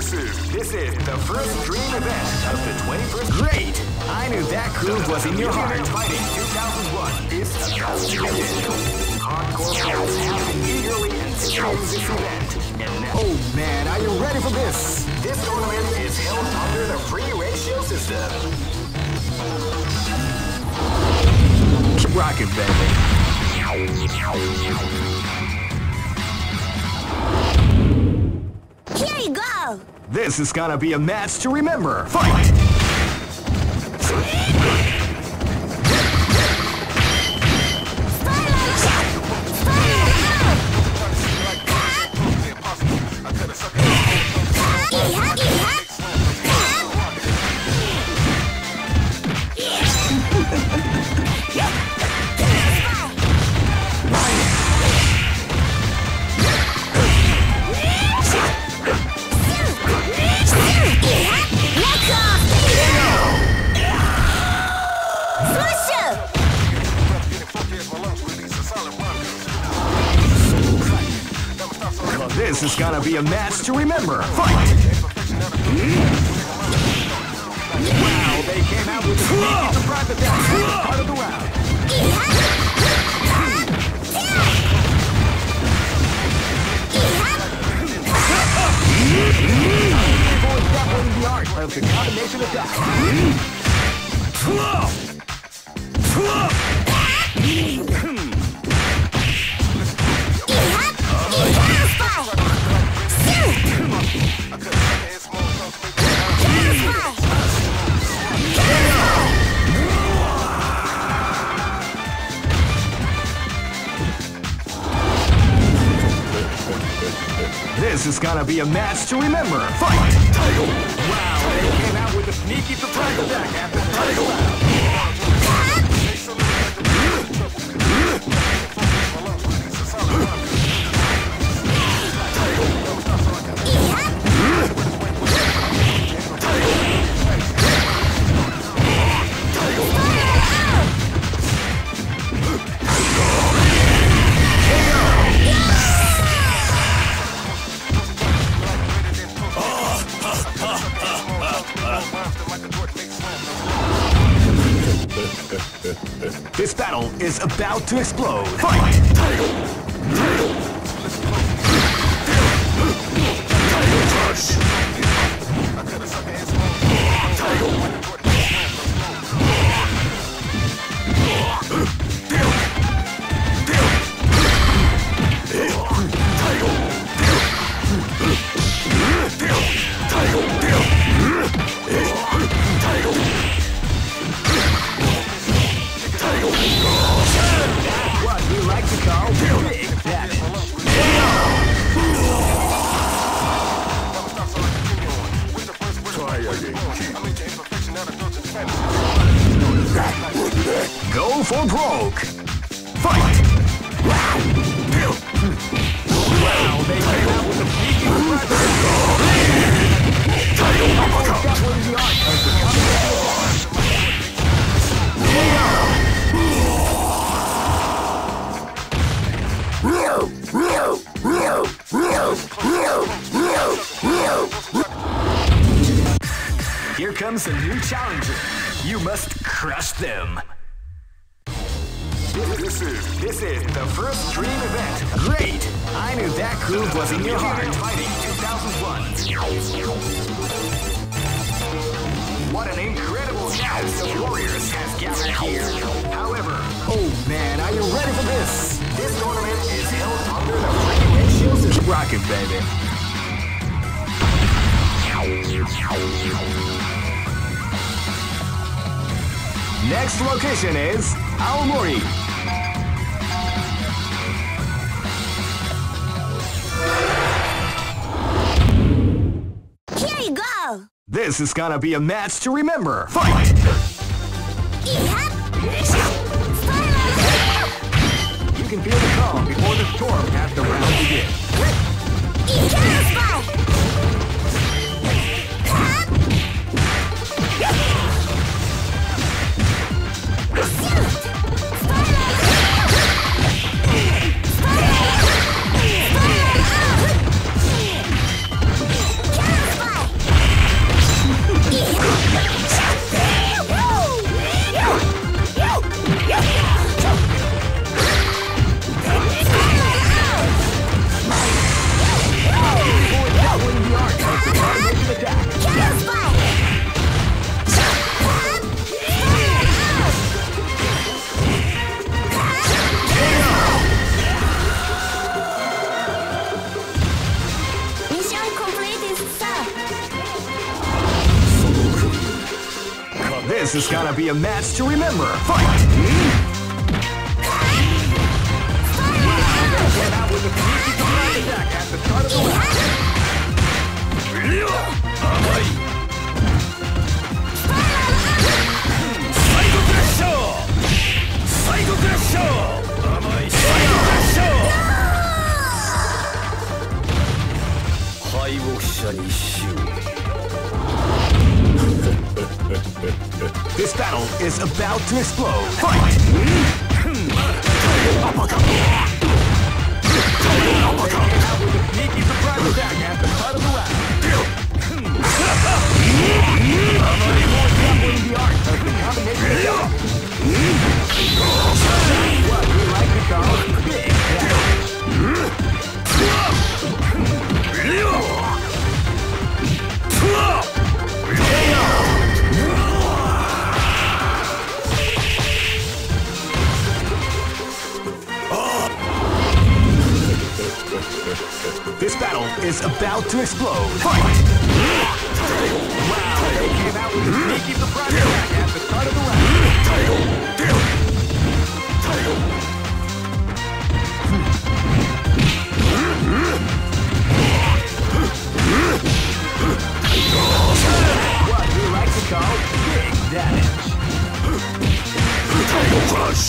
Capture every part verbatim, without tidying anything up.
This is this is the first dream event of the twenty-first. Great! I knew that groove was in your heart. Fighting two thousand one is about to begin. Hardcore fans have been eagerly anticipating this event. And now, oh man, are you ready for this? This tournament is held under the free ratio system. Keep rocking, baby. Here you go! This is gonna be a match to remember. Fight! This is gonna be a match to remember. Fight! Wow, they came out with a sneaky surprise attack at the start of the round. People is definitely the art of the combination attack. This is gonna be a match to remember. Fight! Wow, they came out with a sneaky surprise attack after the first round. This battle is about to explode. Fight! What we like to call big damage. Go for broke. Fight! Wow, they came out with a sneaky Here comes a new challenger. You must crush them. This is this is the first dream event. Great! I knew that groove was in your heart. Fighting two thousand one. What an incredible cast of warriors has gathered here. However, oh man, are you ready for this? This tournament is held under the free ratio system. Keep rocking, baby. Next location is Aomori. Here you go! This is gonna be a match to remember. Fight! You can feel the calm before the storm as the round begins. Counter This is gonna be a match to remember. Fight! Came out with a sneaky surprise attack at the start of the round. Psycho Crusher! Psycho Crusher! Psycho Crusher! 敗北者に終了 This battle is about to explode. Fight! Uppercut! With a sneaky surprise attack at the start of the round. The art of the combination. What we like to call big This battle is about to explode. Fight! Wow, they came out with a sneaky surprise attack at the start of the round. What we like to call big damage. Title Crush!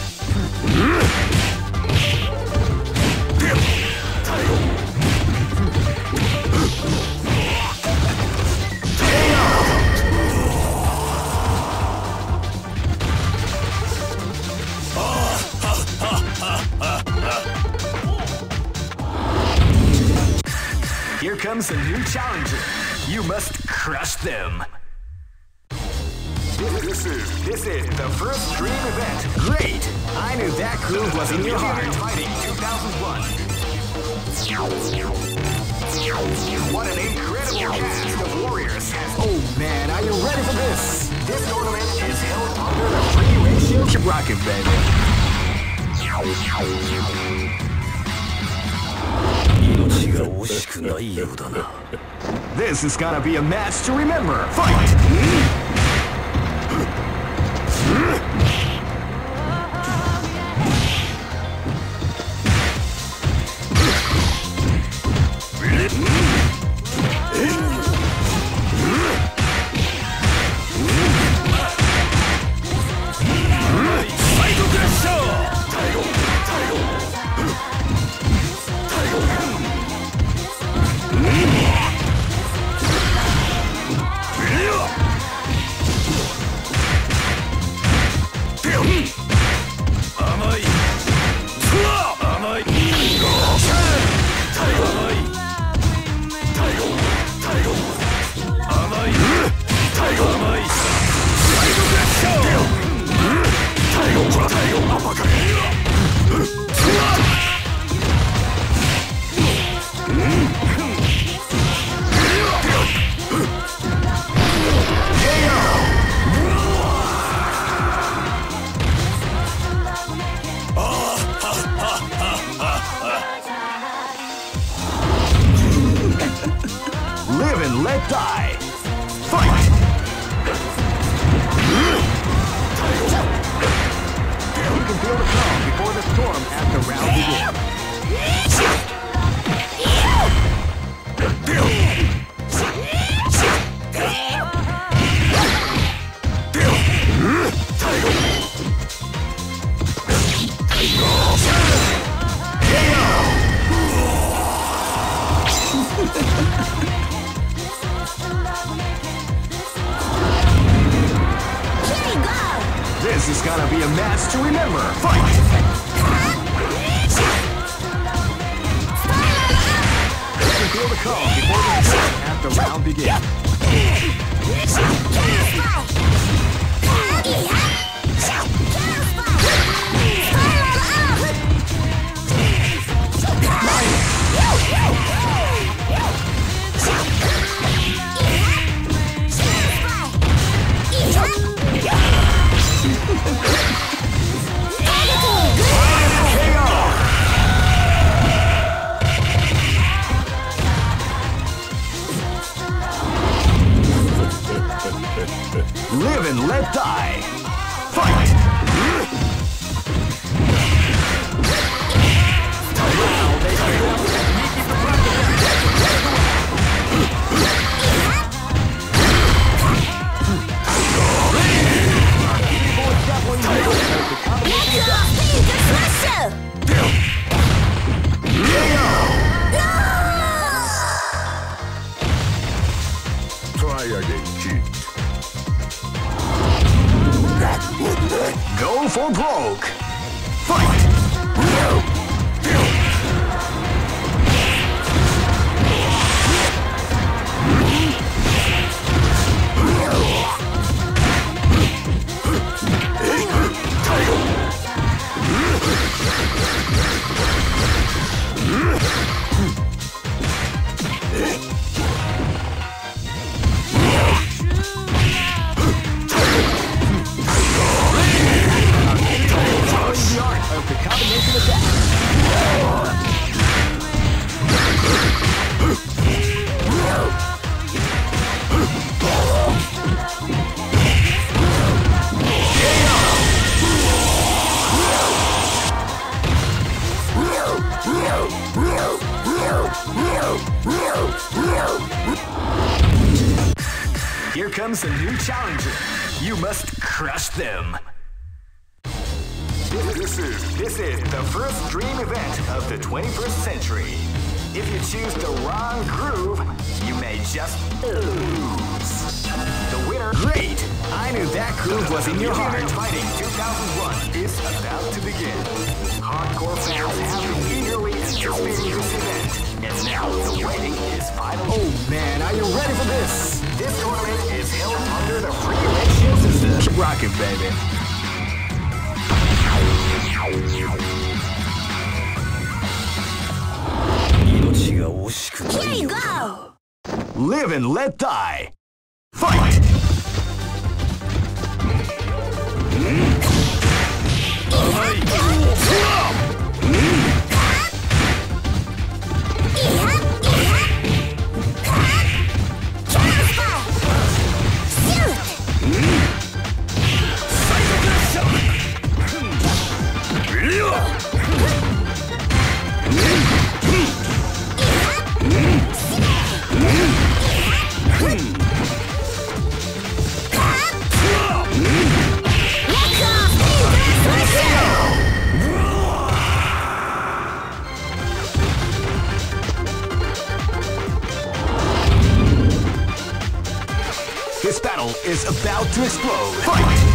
Here comes a new challenger. You must crush them. This is this is the first dream event. Great! I knew that groove was in your heart. Fighting two thousand one. What an incredible cast of warriors! Oh man, are you ready for this? This tournament is held under the free ratio. Keep rocking, baby. This is gonna be a match to remember. Fight! Live and let die. Fight! You can feel the calm before the storm as the round begins. This is gonna be a match to remember. Fight! You can feel the calm before the storm as the round begins. Live and let die. Fight! Try again, kid. Go for broke. Fight! Here comes a new challenger. You must crush them. This is, this is the first dream event of the twenty-first century. If you choose the wrong groove, you may just lose. The winner, great! I knew that groove was in your heart. Fighting two thousand one is about to begin. Hardcore fans have been eagerly anticipating this event. And now the waiting is final. Oh man, are you ready for this? This tournament is held under the free ratio system. Keep rocking, baby. Here you go! Live and let die. Fight! This battle is about to explode. Fight!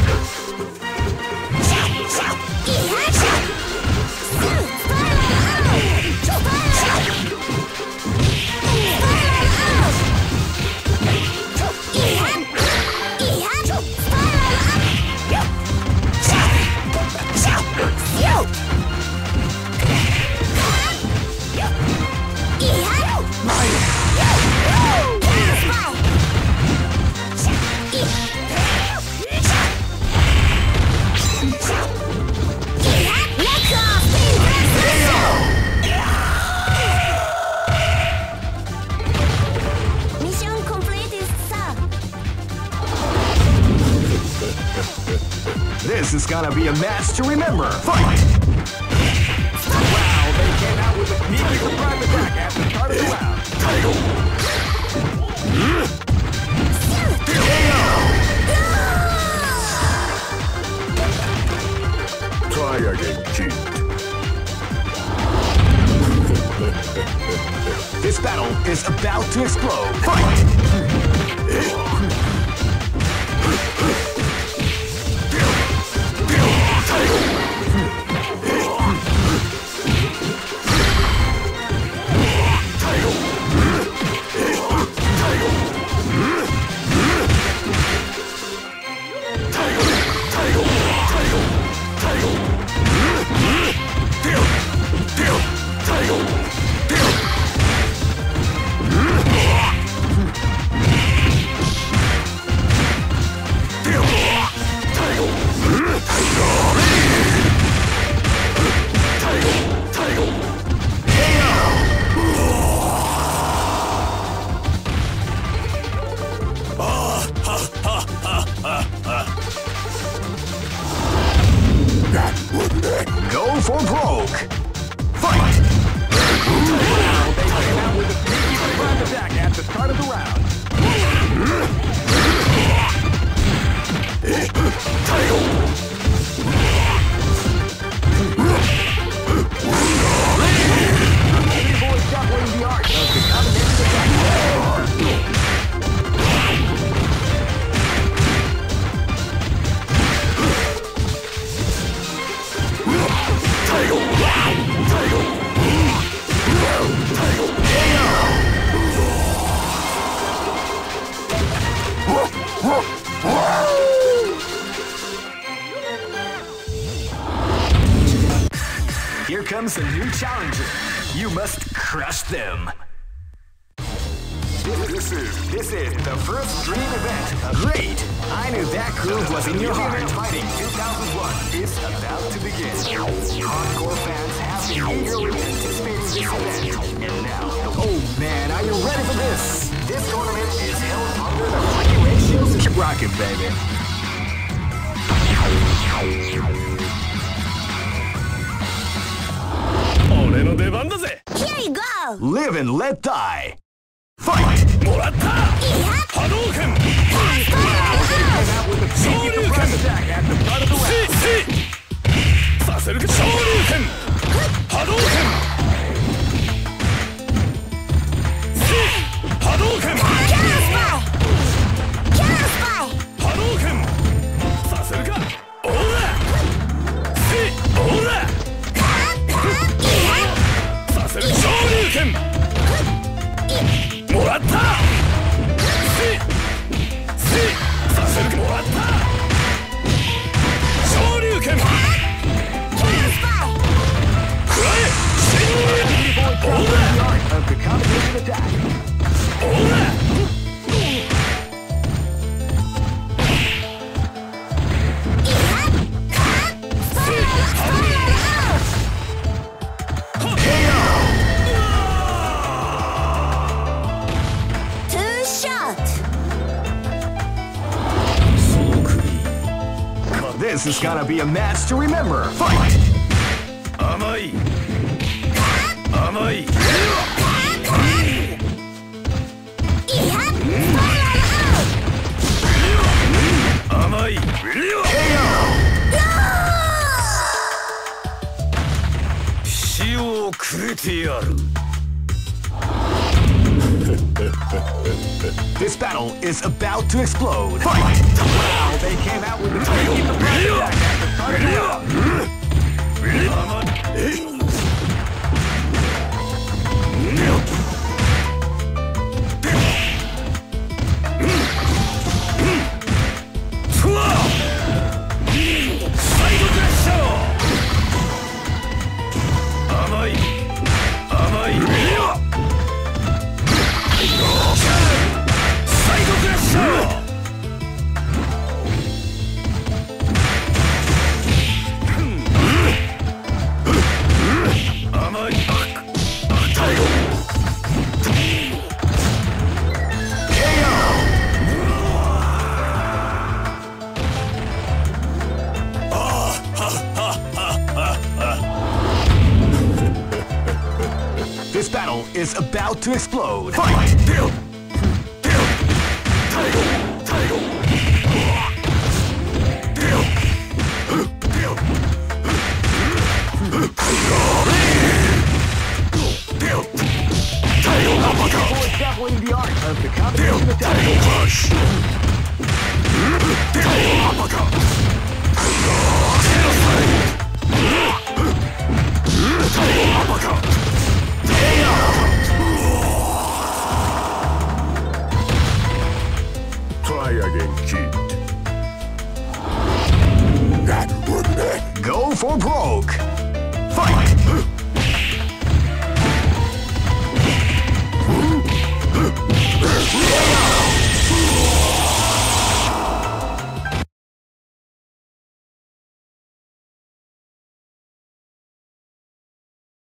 This is gonna be a match to remember. Fight! Wow, they came out with a sneaky surprise attack at the start of the round. Try again, kid. This battle is about to explode. Fight! for broke. Fight! Wow, they came out with a sneaky surprise attack at the start of the round. Boys shuffling the art of the combination attack. Here comes a new challenger. You must crush them. This is this is the first dream event. Great! I knew that groove was in your heart. Fighting two thousand one is about to begin. Hardcore fans have been eagerly anticipating this event, and now, oh man, are you ready for this? This tournament is held under the free ratios. Keep rocking, baby. Here you go! Live and let die. Fight! Morata! Hadouken! With a sneaky surprise attack at the front of the round. Shoryuken! Hadouken! Hadouken! Counter spy! Counter spy! Hadouken! Saseruka! Ora! Ora! Saseruka! Shoryuken! Morata! Saseruka! Morata! Shoryuken! Counter spy! Kurai! Ora! Of the combination attack. Ora! This is gonna be a match to remember. Fight! Amai! Amai! Amai! K O! Shio kurete yaru. This battle is about to explode. Fight! Wow, they came out with a sneaky surprise attack at the start of the round. Side pressure! Amai! Amai! Side pressure! This battle is about to explode. Fight! Deal! Deal! Title! Title! Deal! Deal! Deal! Title! Uppercut! Definitely the art of the combination attack. Title rush! Title uppercut! Title uppercut! Try again, kid. Go for broke.